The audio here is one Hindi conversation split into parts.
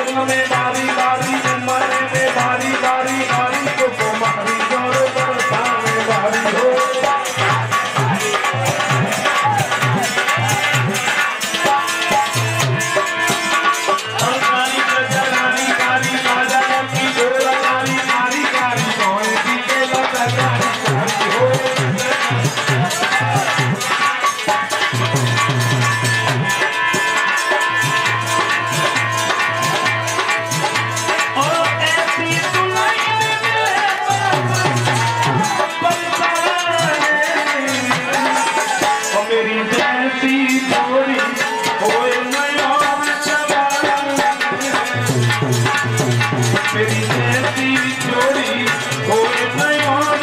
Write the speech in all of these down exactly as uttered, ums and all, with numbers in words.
में बारी बारी उम्र में बारी बारी बारी को कुमारी और बरसा में बारी हो कारी कारी कारी राजा की जोरा कारी कारी कारी कौन सी के लगा कारी कारी हो मेरी जैसी जोड़ी कोई नहीं और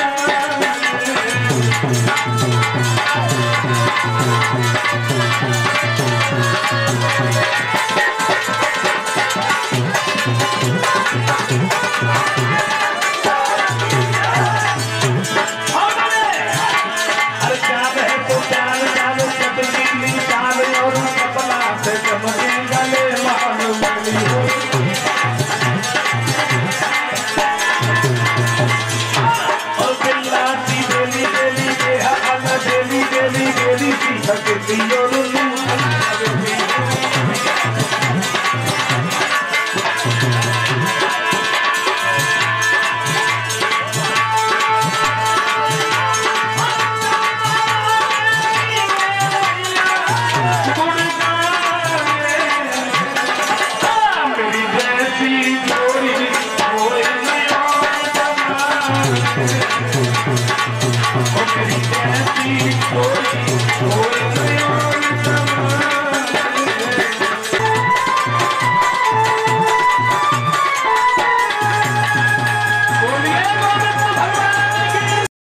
अरे चाल है तो चाल चाल कपली चाल और कपला से चमके गले मालूम हो Oh,